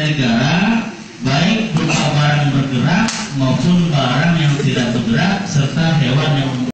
dari negara, baik berupa barang bergerak maupun barang yang tidak bergerak serta hewan yang